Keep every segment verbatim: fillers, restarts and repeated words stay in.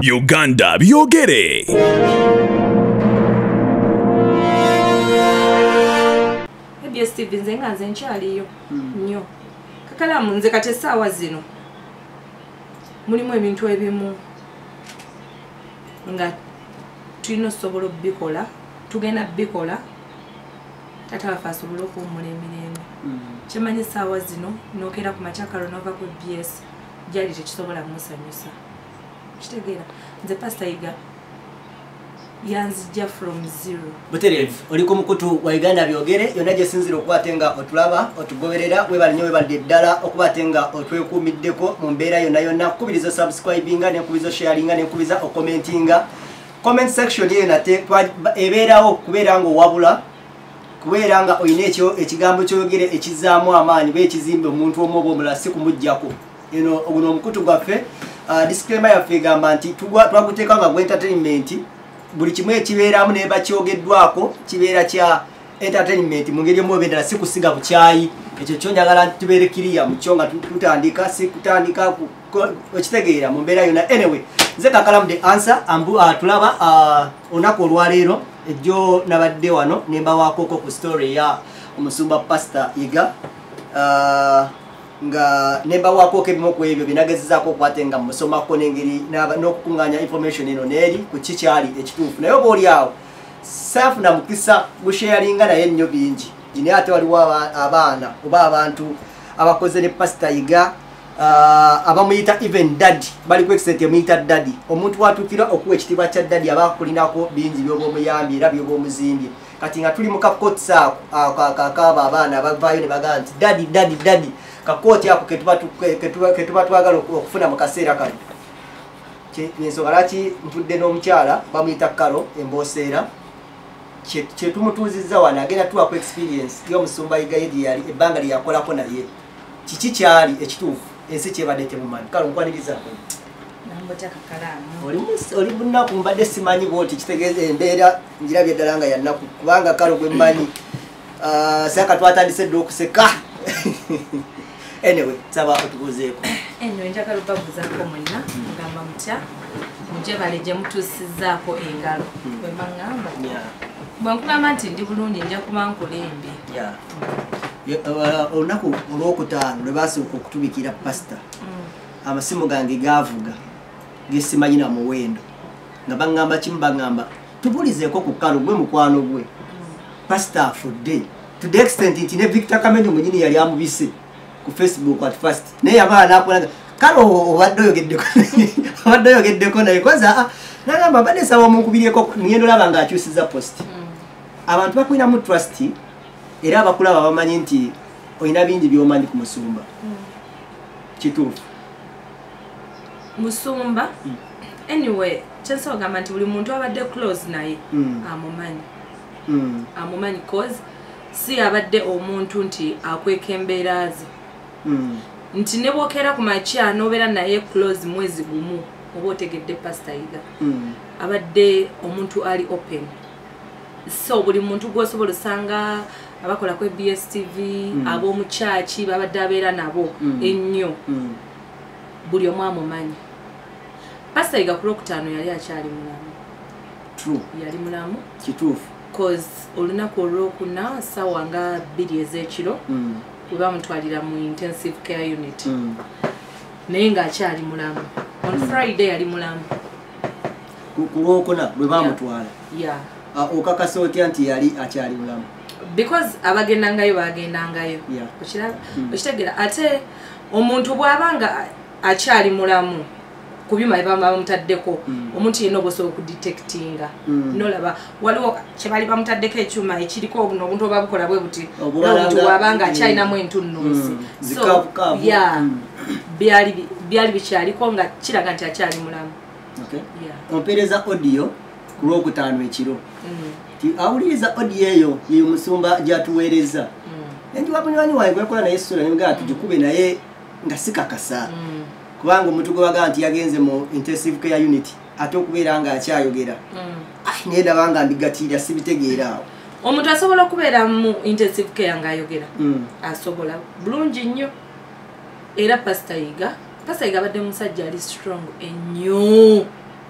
Uganda byogere. B S T V nze nga nze nkyaliyo nnyo. Kakala munze kati essaawa zino mulimu ebintu ebimu nga tulina osobola obbikola, tugenda bikola tata waffe asobole okuwummula emirembe. Kimanyi essaawa zino nookera ku makyakalo n'ova ku B S gyali tekisobola musanyusa. Kitegeera nze Pastor Yiga yanzijja from zero. Buterevu oli ku mukutu wa Uganda byogere yonna gye sinzira okubatenga otulaba otugoberera webali nnyo webali ddala okubatenga otwekuumiddeko mu mbeera yonna yonna kubiriza subscribinga n'enkubiza sharinga n'enkubiza okomentinga. Comment section yeyo nate ebeerawo kubeera nga owabula kubeera nga olina ekyo ekigambo ky'oyogere ekizaamu amaanyi beekizimbe omuntu omu oba omulala si kumuggyako. Eno guno omukutu gwaffe disclaimer yaffe egamba nti twaguteeka nga gwa entertainment. Buli kimu ekibeeramu neba kyogeddwako kibeera kya entertainment mu ngeri emu oba endala si kusiga bukyayi. Ekyo kyonjagala tubeere kiriya mu kyo nga tutandika si kutandika okitegeera mu mbeera yonna. Anyway nze Kakalamu the answer ambu tulaba olunaku olwaleero ejjo nabadde wano ne mbawaakoko ku story ya omusumba Pastor Yiga nga nemba wako kebimu ku ebyo binagezezaako okwate nga musomako n'engeri n'okukunganya information eno neeri ku kikyali ekituufu. Naye oba oli awo saafuna mukisa gusharinga naye nnyo bingi naye ate waliwo abaana oba abantu abakoze ne Pastor Yiga abamuyita even daddy bali ku extent emuyita daddy. Omuntu watuukira okuwa ekitiibwa kya daddy aba akulinako bingi by'oba omuyambye era by'oba omuzimbye. Kati nga tuli mu kakotisi ako kakaaba abaana abavaayo ne bagamba nti daddy daddy daddy kakoti ako ketuba twagala okufuna mu kaseera kano. Ensonga lwaki ntudde n'omukyala bamuyita Karo Emboseera kyetumutuuzizza wano agenda tuwa ku experience y'omusumba Yiga gye yali ebbanga lye yakolako naye kiki kyali ekituufu ensi kyebadde temumanyi. Kale nkwanirizaako oli bunaku mbadde simanyi bwoti kitegeeza embeera njirabye ddala nga yannaku kubanga Karo gwe mmanyi saka twatandise dde okuseka. Anyway, saba otubuzeeko. Anyway, njagala okubabuuzaako mwenna mugamba mutya mujje bale gye mutuusizzaako engalo bwe mbaŋŋamba. Bwe nkugamba nti ndi bulungi nja kuba nkulembe. Olunaku olwokutaano lwe baasooka okutubikira Pastor amasimu gange gaavuga gesimanyi na muwendo nga baŋŋamba kimu baŋŋamba tubulizeeko ku Kalo gwe mukwano gwe Pastor afudde to the extent nti ne Victor Kamenyo mwenyini yali amubise ku Facebook at first naye abaana akola Kalo obadde oyogeddeko obadde oyogeddeko naye koza nagamba badde sawa munkubireko ngendo laba nga akyusiza post. Abantu bakwina mu trust era abakulaba bamanyi nti olina bingi by'omanyi ku musumba kituufu musumba. Anyway kyensobola ogamba nti buli muntu abadde close naye amumanyi amumanyi cause si abadde omuntu nti akweka embeera ze nti ne bwokera ku makya n'obeera naye close mwezi gumu oba otegedde Pastor Yiga abadde omuntu ali open. So buli muntu gw'osobola osanga abakola ku B S T V ab'omu kyaki babadde abeera nabo ennyo buli omu amumanyi. Pastor Yiga ku lwokutaano yali akyali mulamu. True. Yali mulamu kituufu cause olunaku olwokuna ssaawa nga bbiri ez'ekiro kuba mutwalira mu intensive care unit naye ng'akyali mulamu. On Friday yali mulamu ku lwokuna lwe baamutwala. Okakasa otya nti yali akyali mulamu? Because abagendangayo bagendangayo okitegeera ate omuntu bw'abanga akyali mulamu ku byuma bye bamutaddeko omuntu yenna oba osobola okudetectinga nolaba waliwo kye bali bamutaddeko ekyuma ekiriko obuntu oba bukola bwe buti n'omuntu bw'abanga akyalinamu entunnunsi. So byali bikyaliko nga kiraga nti akyali mulamu. Ompeereza audio ku lwokutaano ekiro awuliriza audio eyo ye omusumba gy'atuweereza nti wamunywanyi wange gwekola naye essula nemugamba tugikube naye nga sikakasa kubanga omuntu gwe bagamba nti yagenze mu intensive care unit ate okubeera nga akyayogera naye ndaba nga mbigatiirya sibitegeera awo. Omuntu asobola okubeera mu intensive care ng'ayogera asobola bulungi nnyo era Pastor Yiga Pastor Yiga abadde musajja ali strong ennyo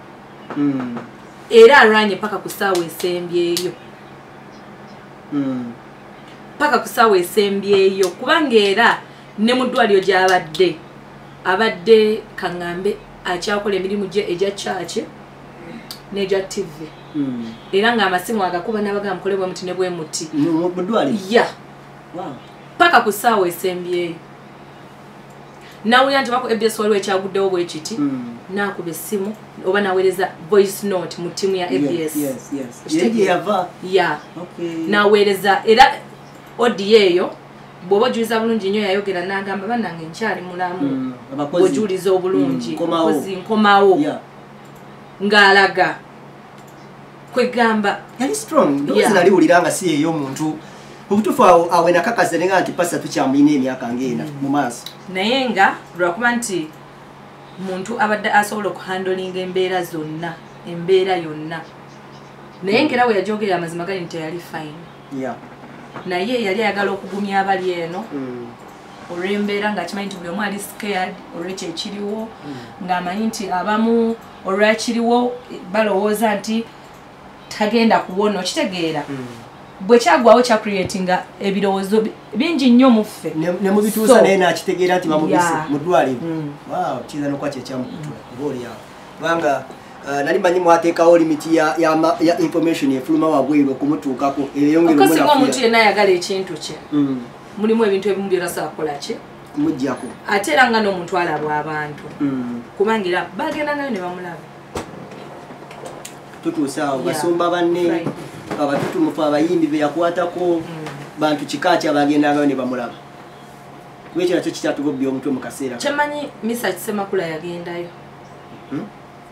mm. era alwanye paka ku ssaawa esembyeyo mm. paka ku ssaawa esembyeyo kubanga era ne mu ddwaliro gy'abadde abadde kaŋŋambe akyakola emirimu gye egya kyaki n'egya tivi mm. era ng'amasimu agakuba n'abagamba mukole bwe muti ne bwe muti mu ddwaliro ya wow. paka ku ssaawa esembyeyo nawulira nti baku A B S waliwo ekyaguddewo bwe kiti mm. nakuba essimu oba naweereza voice note mu ttiimu ya A B S yes, yes, yes. yava ya okay. naweereza era odiyo eyo bw'oba ojuliza bulungi nnyo yayogera n'agamba bannange nkyali mulamu mm. bw'ojuliza obulungi mm. nkomawo yeah. ng'alaga kwegamba yali strong dozi yeah. naliwulira nga si eyo omuntu obutuufu awo awe nakakasa nenga nti pasa tukyamulina emyaka ng'ena mu maaso naye nga lwakuba nti muntu abadde asobola okuhandolinga embeera zonna embeera yonna naye ngera we yajogerera amazima gali nti teyali fine yeah. naye yali ayagala okugumya abali eno mm. olw'embeera ng'akimanyi nti buli omu ali scared olwekyo ekiriwo mm. ng'amanyi nti abamu olwakiriwo balowooza nti tagenda kuwona okitegeera mm. bwe kyagwawo kya creatinga ebirowoozo bingi nnyo mu ffe ne mu bituusa naye n'akitegeera nti bamubise mu ddwaliro mm. wow kiza n'okwa kyekyamukutula obaoliawo kubanga Uh, nali manyi mwateekawo limiti ya, ya, ya information efuluma wabweru okumutuukako okosinga omuntu yenna ayagala ekintu kye mm. mulimu ebintu ebimu byerasobola kukola ki kumuggyako ate era nga n'omuntu alabwa abantu mm. kubanga era bagenda nayo ne bamulaba tutuusa awo basumba banne right. abatutumufu abayimbi be yakwatako mm. bantu kika ki abagendangayo ne bamulaba kubekyo nakyo kikyatugobbya omutwe mu kaseera kyemanyi Misa Kisemakula yagendayo hmm?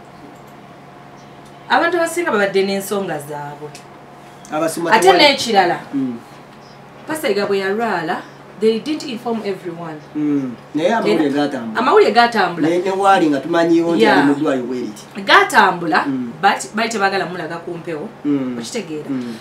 abantu abasinga babadde n'ensonga zaabwe ate n'ekirala mm. Pastor bwe yalwala they didn't inform everyone mm. naye amawulire gatambula amawulire gatambula ne wali nga tumanyiwo nti ali mu ddwaliro bweriti gatambula mm. but bali tebagala mulaga ku mpewo mm. okitegeera mm.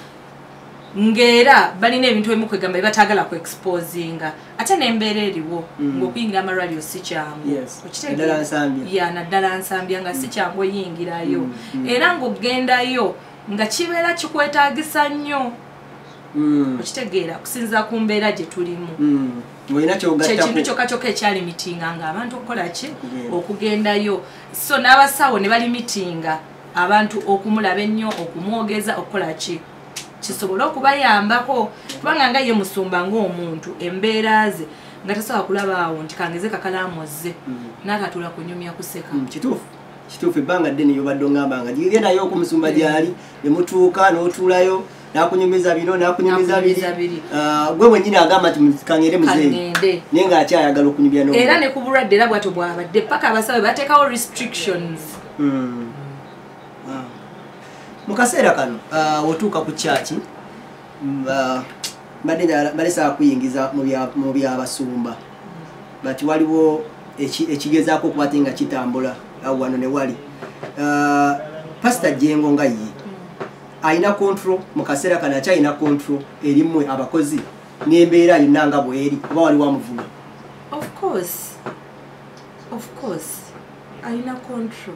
ngera balina ebintu ebimu kwegamba ebatagala ku exposinga ate n'embeera eriwo mm. ng'okuyingira amalwaliro si kyangu yes. okitegeera ya naddala nsambya nga si kyangu oyingirayo mm. mm. era ng'ogendayo nga kibeera kikwetaagisa nnyo mm. okitegeera kusinziira ku mbeera gye tulimu mm. kyekintu kyokka kyokka ekyalimitinga ng'abantu okukola ki okugendayo so n'abasawo ne balimitinga abantu okumulaba ennyo okumwogeza okukola ki kisobola okubayambako kubanga nga ye musumba ng'omuntu embeera ze nga tasobola kulaba awo nti kangeze kakalaamuze mm. n'akatula kunyumya kuseka mm, kituufu kituufu ebbanga ddene yobadde ongamba nga gigendayo okumusumba gyali ne mutuuka n'otuulayo n'akunyumiza bino n'akunyumiza biri uh, gwe mwennyini agamba nti kangende muzeeyi naye ng'akyayagala okunyumya no era ne ku bulwadde era bwatyo bwabadde paka abasawo bateekawo restrictions mm. wow. mu kaseera kano uh, otuuka ku kyaki uh, balesa kuyingiza mu byabasumba bati waliwo ekigezaako okuba ate nga kitambula wano ne wali uh, Pastor Jengo nga ye alina control mu kaseera kano akyalina control erimu abakozi n'embeera yonna nga bweri oba waliwo amuvuma of course of course alina control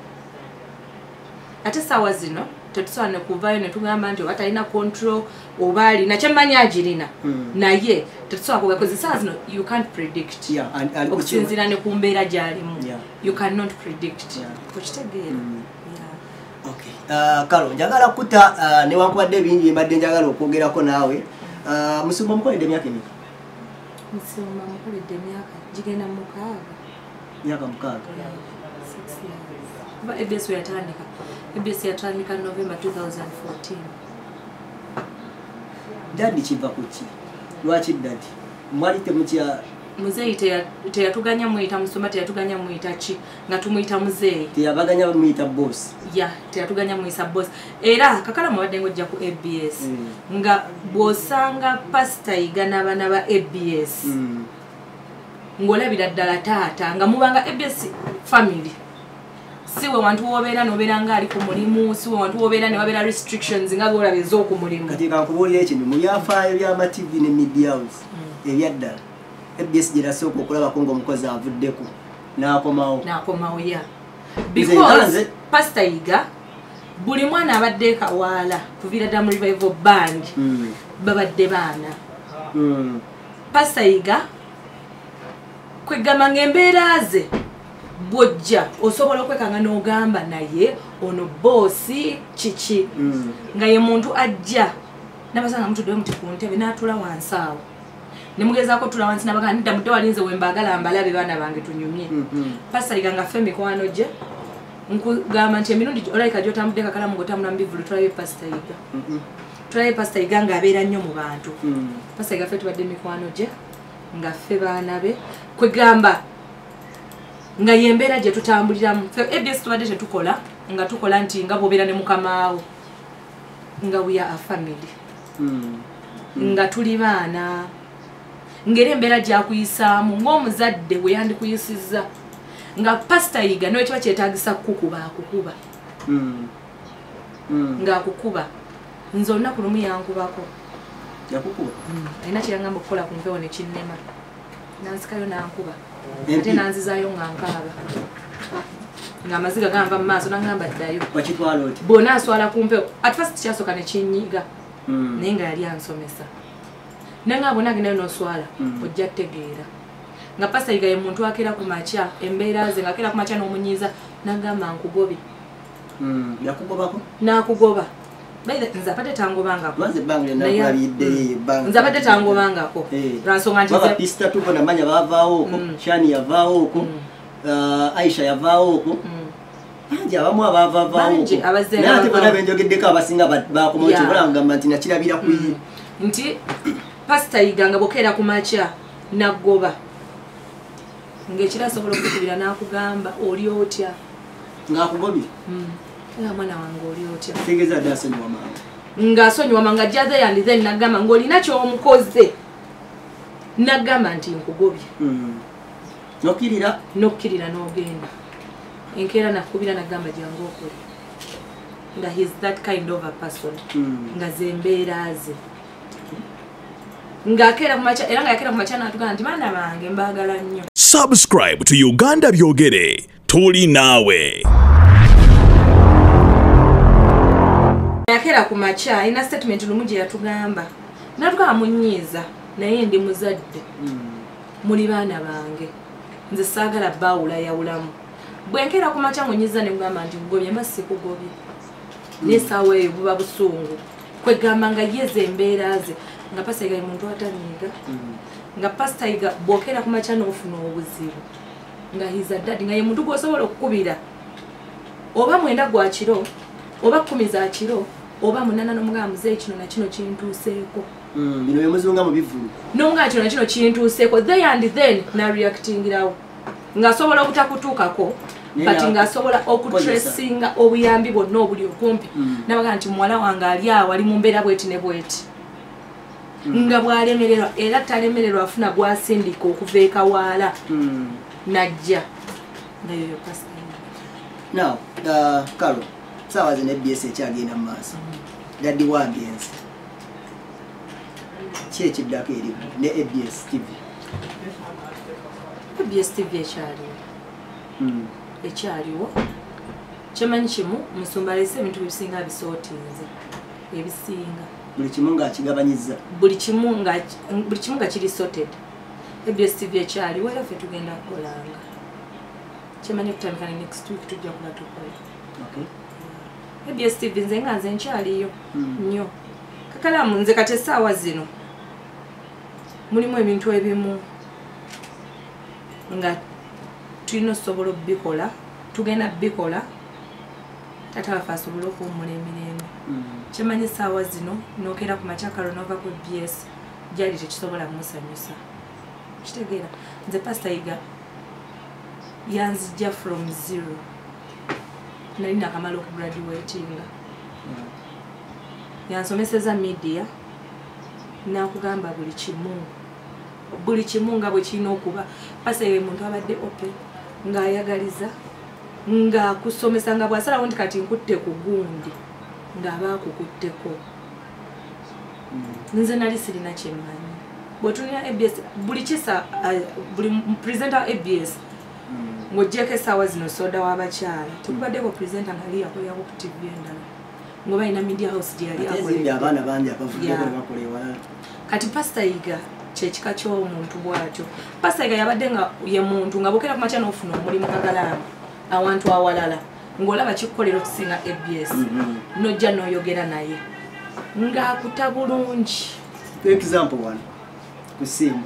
ate saawa zino tetusobola ne kuvayo ne tugamba nti oba talina control oba alina kyemmanyi agirina mm. naye tetusobola kugakozi saa zino you can't predict yeah, okusinziira ne ku mbeera gy'alimu yeah. you cannot predict yeah. okitegeera mm. yeah. okay. uh, Kalo njagala kuta uh, newankubadde bingi mbadde njagala okwogerako naawe uh, musumba mukoledde emyaka emeka musumba mukoledde emyaka gigenda mukaaga myaka mukaaga kuba A B S yatandika A B S yatandika November two thousand fourteen dadi kiva kuki lwaki dadi mwali temukya muzeeyi teyatuganya muyita musumba teyatuganya muyita ki nga tumuyita muzeeyi teyabaganya muyita boss ya teyatuganya muyisa boss era kakala mubadde ng'ojja ku A B S mm. nga bw'osanga pasita yiga n'abaana ba A B S mm. ng'olabira ddala taata nga mubanga A B S family siwe wantu wobeera nobeera nga ali ku mulimu siwe wantu wobeera ne wabeera restrictions nga bwolaba ez'oku mulimu kati kankubuulira ekintu mu byafaayo by'ama T V ne media house mm. ebyaddala A B S gyerasooka okulabako ng'omukozi avuddeko n'akomawo n'akomawo ya because pastor yiga buli mwana abadde kawaala kuvira dda mu revival band mm. babadde baana mm. pasayiga kwegamba ng'embeera ze bwojja osobola okwekanga n'ogamba naye ono boosi kiki mm. nga ye muntu ajja nabasanga mutuddeyo muti ku ntebe n'atula wansi awo ne mugezaako tula wansi nabaga nidda mudde walinze we mbagala mbalabe baana bange tunyumye mm -hmm. pasayiga nga ffe mikwano gye nkugamba nti emirundi olayika gy'otambudde kakalamu ng'otambula mu bivulu tulabe pasayiga mm -hmm. tulabe pasayiga ng'abeera nnyo mu bantu mm. pasayiga ffe tubadde mikwano gye nga ffe baana be kwegamba nga yembeera gye tutambuliramu A B S tubadde tetukola nga tukola nti nga bw'obeera ne mukamaawo nga we are a family mm. Mm. nga tuli baana ngeri embeera gyakuyisaamu ng'omuzadde we yandikuyisizza nga pasayiga nawe kiba kyetaagisa kukuba akukuba mm. mm. ng'akukuba nze olunaku lumu yankubako yakukuba alina mm. kyeyangamba okukola ku mpewo ne kinnema nansikayo nankuba ate nanzizaayo nga nkaaba ng'amaziga ganva mu maaso nangamba ddayo wakitwala oti bwona aswala ku mpewo at first kyasooka ne kinyiga mm. naye nga yali ansomesa nanga bwona agendayo n'oswala mm. ojja tegeera nga pasayiga ye muntu akeera ku makya embeera ze ng'akeera ku makya n'omunyiiza nagamba nkugobe mm. yakugobako n'akugoba nze abadde tangobangako nze abadde tangobangako lwansonga nti pista tuko namanya bavaawo okwo shani yavaawo okwo aisha yavaawo okwo bangi abamu abavavaawo naye ate bona benjogeddeko abasinga bakomokibulangamba nti nakirabira kuyi nti pasayiga nga bwokeera ku makya naggoba ng'ekira asobola okukubira n'akugamba oli otya ng'akugobye nga mwana wange oli otya tegeeza dde asonyiwa mangu ng'asonyiwa mangu ajja the and then nagamba ng'olina ky'omukoze nagamba nti nkugobye nokkirira nokkirira n'ogenda enkeera nakubira nagamba jangu okole nga he is that kind of a person nga ze mbeera ze ng'akeera ku makya era ng'akeera ku makya n'atugamba nti baana bange mbaagala nnyo. Subscribe to Uganda Byogere tuli naawe. Yakera ku makya ina statement lumu gye yatugamba natugamba munyiiza naye ndi muzadde muli baana bange nze saagala baawula yawulamu bwenkera ku makya ngonyiza ne mugamba nti ngobye mba sikugobye n'essaawa eyo buba busungu kwegamba nga yeze embeera ze nga pasayiga ye muntu atanyiiga nga pasayiga bwokera ku makya n'ofuna obuzibu nga hiza ddadi nga ye muntu gw'osobola okukubira oba mwenda gwa kiro oba kumi za kiro oba munana n'omugamba muzeeyi kino na kino kintuuseeko bino byemuzunga mu bivulu n'omugamba kino na kino kintuuseeko they and then nareactingirawo ng'asobola obutakutuukako kati ng'asobola okutresinga obuyambi bwonna obuli okumpi nabaga nti muwala wange ali awo ali mu mbeera bweti ne bweti nga bw'alemererwa era talemererwa afuna gwasindika okuva ekawaala najja nga yoyo pasayiga. Now, uh, Carol, saawa zino A B S ekyagenda mu maaso daddi wa ambiensi ki ekiddako eri ne A B S T V? A B S T V ekyaliwo ekyaliwo kyemanyi kimu Musumba alese ebintu bisinga bisootinze ebisinga buli kimu ng'akigabanyizza buli kimu nga buli kimu nga kiri sorted. A B S T V ekyaliwo era ffe tugenda kukolanga kyemanyi okutandika ne next week tujja kuba tukola. A B S T V nze nga nze nkyaliyo nnyo kakalamu nze kati essaawa zino mulimu ebintu ebimu nga tulina okusobola okubikola tugenda bikola taata waffe asobole okuwummula emirembe kyemanyi essaawa zino nookera ku makya Carol nova ku A B S gyali tekisobola kumusanyusa kitegeera nze pasayiga yanzijja from zero nali nakamala okugraduatinga yansomeseza media nakugamba buli kimu buli kimu nga bwe kirina okuba pasayiga muntu abadde open ng'ayagaliza ng'akusomesa nga bw'asalawo nti kati nkutte ku gundi ng'aba akukutteko nze nali sirina kyemmanyi bw'otunira A B S buli kisa buli presenter A B S ng'oggyeko essaawa zino soda w'abakyala tekubaddeko presenta nga ali akolera ku T V endala ngoba alina media house gye yali akolera abaana bangi abavuddeko ne bakola ewala kati Pastor Yiga kyekika ky'omuntu bw'atyo Pastor Yiga yabadde nga ye muntu nga bokera ku makya n'ofuna omulimu kagalama awantu awalala ng'olaba kikukolera okusinga A B S n'ojja n'oyogera naye ng'akuta bulungi example one ku simu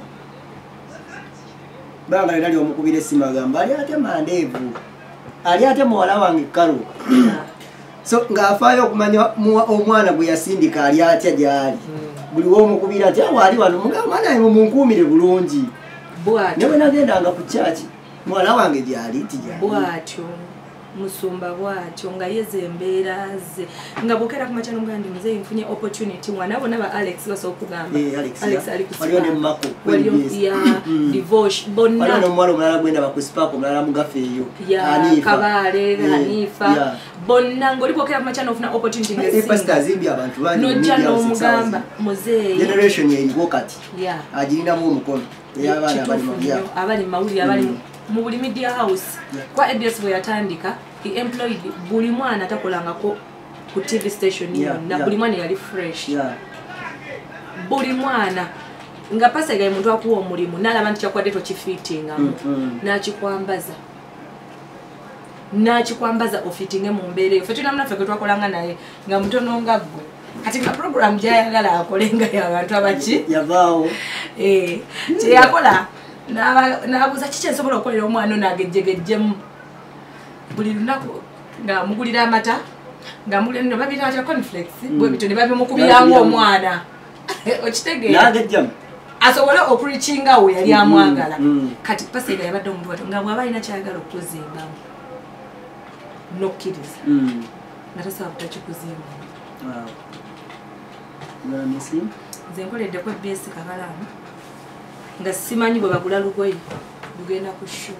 banga ali omukubira essimu agamba ali ate mandeevu ali ate muwala wange Karo so ng'afaayo okumanya omwana gwe yasindika ali atya gyali buli w'omukubira ati awo ali wano mugamba naye mumunkuumire bulungi bw'atyo ne bwe nagendanga ku kyaki muwala wange gyali tigyali bw'atyo musumba bw'atyo nga yeze embeera ze nga bwokera ku makya n'omugamba ndi muzeeyi nfunye opportunity mwana bona ba Alex basobola okugamba Alex ali ku waliyo ne Mako waliyo ya divorce bonna waliyo n'omuwala omulala gwenda bakusipaako omulala mugafe eyo ya Kabaale Hanifa bonna ng'oli bwokera ku makya n'ofuna opportunity ng'esinga azimbi abantu bangi n'ojja n'omugamba muzeeyi generation eriwo kati ya agirinamu omukono ey'abaana abali mu byalo abali mu mawulire abali mu buli media house kwa A B S bwe yatandika he employed buli mwana atakolangako ku T V station yonna buli mwana yali fresh buli mwana nga Pastor Yiga muntu akuwa omulimu n'alaba nti kyakwadde tokifiitingamu n'akikwambaza n'akikwambaza ofiitinge mu mbeera eyo ffe tulina munaffe gwe twakolanga naye nga mutono nga ggwe kati nga program gy'ayagala akole nga y'abantu abaki yavaawo kyeyakola n'abuuza kiki ensobola okukolera omwana n'agejjegejjemu buli lunaku nga mugulira amata nga mugulira no babira atya conflex bwe bityo ne babimukubiranga omwana okitegeera n'agejjamu asobole okulikinga we yali amwagala kati Pastor Yiga yabadde omuntu wato nga bw'aba alina kyayagala okuzimbamu nokkiriza nga tasobola kutakikuzimbamu nze nkoleddeko B S Kabalama nga simanyi bwe bagula lugoye lugenda ku sho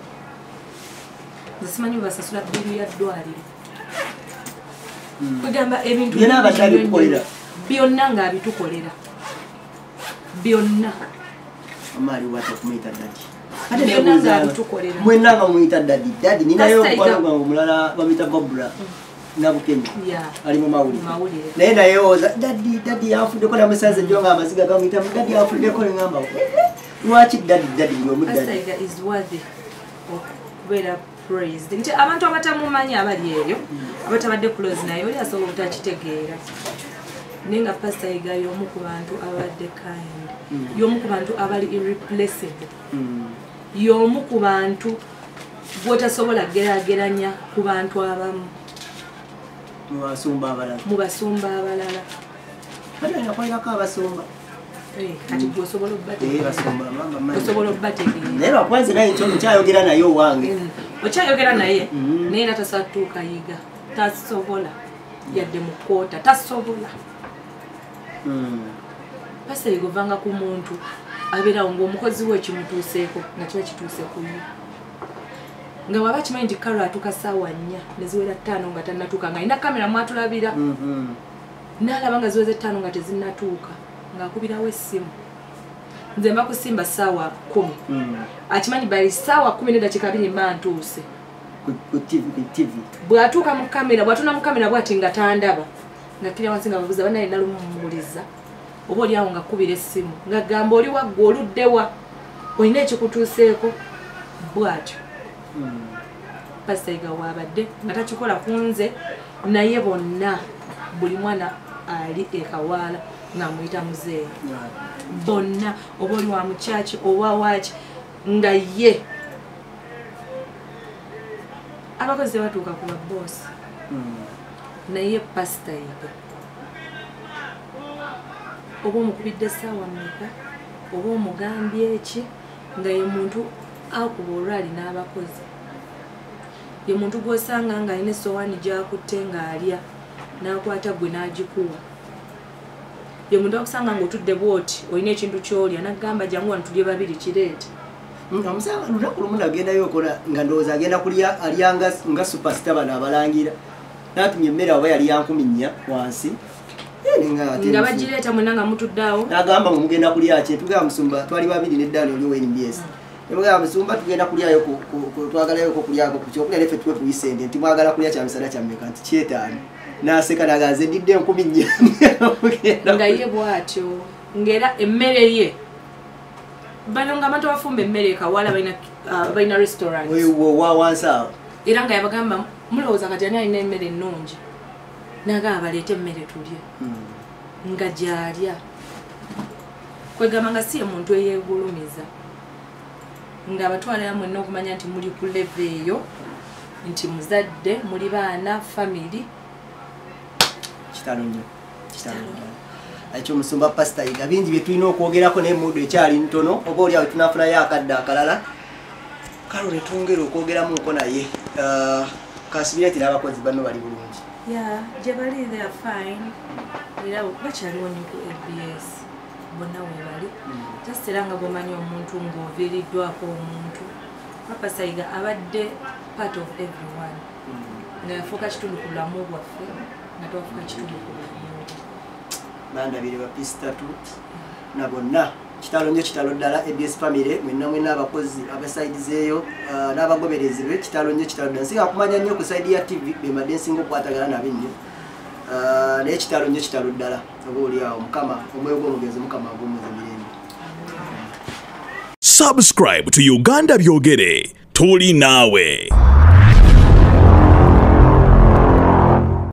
nze simanyi bwe basasula bbiru ya ddwaliro kwegamba ebintu byonna ng'abitukolera byonna amaali wata kumuyita dadi byonna ng'abitukolera mwenna nga muyita dadi dadi ninayo omukwano gwange omulala bamuyita Bobula Nabukenya ali mu mawulire naye nayewooza dadi dadi yanfuddeko namusanze jjo nga amaziga gamuyita dadi yanfuddeko ne ngamba lwaki dadi dadi buli omu dadi okubeera praised nti abantu abatamumanyi abali eyo abatabadde close naye oli asobola obutakitegeera naye nga Pastor Yiga y'omu ku bantu abadde kind y'omu ku bantu abali irreplaceable y'omu ku bantu gwotasobola geraageranya ku bantu abamu mubasumba abalala mubasumba abalala yakolirako abasumba kati gwosobola osobola obbategeera naye lwakwanze naye nkyayogera naye owange okyayogera naye naye era tasatuuka Yiga tasobola yadde mu kkoota tasobola Pastor Yiga ovanga ku muntu abeerawo ng'omukozi we ekimutuuseeko nga kiba kituuse ku ye nga waba kimanyi nti Karo atuuka ssaawa nnya ne ziwera ttaano nga tannatuuka nga alina kamera mwatulabira n'alaba nga ziweze ttaano nga tezinnatuuka ng'akubirawo essimu nze mba kusimba ssaawa kumi akimanyi bali ssaawa kumi n'eddakiika abiri mba ntuuse bw'atuuka mu kamera bw'atuna mu kamera bw'ati nga tandaba nga kiri wansi nga babuuza banaye nalumuwuliza oba oli awo nga kubira essimu nga gamba oli waggwe oluddewa olina ekikutuuseeko bw'atyo Pastor Yiga waabadde nga takikola ku nze naye bonna buli mwana ali ekawaala ng'amuyita muzeeyi bonna oba oli wa mukyaki oba waaki nga ye abakozi batuuka ku baboosi naye Pastor Yiga oba omukubidde essaawa mmeka oba omugambye eki nga ye muntu akuba olwali n'abakozi ye muntu gw'osanga nga alina essowaani gy'akutte ng'alya n'akwata gwe n'agikuwa ye muntu akusanga ng'otudde bw'oti olina ekintu ky'olya n'agamba jangu wano tulye babiri kireete omusanga lunaku lumu nagendayo okola nga ndowooza agenda kulya alya nga superstar bano abalangira n'atumya emmere oba yali yankumi nnya wansi nga bagireeta mwena nga mutudde awo n'agamba mwe mugenda kulya ki tugamba musumba twali babiri n'eddaani oli N B S Emugamba Musumba tugenda kulyayo ku twagalayo ko kulyako ku kyokulya lefe tuwe tuyisende nti mwagala kulya kya misala kya mmeka nti kyetaani naseka nagaze ndidde enkumi nnya nga ye bwatyo ngera emmere ye bano nga abantu bafumba emmere kawala balina uh, balina restaurant wewo wa wansa era nga yabagamba mulowooza kati ani alina emmere ennungi naga baleete emmere tulye hmm. nga gyalya kwegamba nga si omuntu eyeegulumiza nga abatwalira mwenna okumanya nti muli ku leve eyo nti muzadde muli baana family kitalo nnyo kitalo nnyo ekyo Musumba Pastor Yiga bingi bye tulina okwogerako naye mudu ekyali ntono oba oli awo tunafunayo akadde akalala kalo ne twongera okwogeramu nko naye uh, kasibira ti n'abakozi banno bali bulungi yeah gye bali they are fine era bakyaliwo nnyo ku A B S bonna we bali just era nga bwemanyi omuntu ng'oviiriddwako omuntu Pastor Yiga abadde part of everyone nga yafuuka kitundu ku bulamu bwaffe nga twafuuka kitundu ku bulamu bandabire bapisitatu na bonna kitalo nnyo kitalo ddala A B S family mwenna mwenna abakozi abasaidizeeyo uh, n'abagoberezi be kitalo nnyo kitalo ddala nsinga kumanya nnyo ku saidi ya T V bemadde nsinga okukwatagana nabe nnyo uh, naye kitalo nnyo kitalo ddala oba oli awo mukama omwoyo gw'omugenzi mukama agumuze mirembe. Subscribe to Uganda Byogere. Tuli nawe.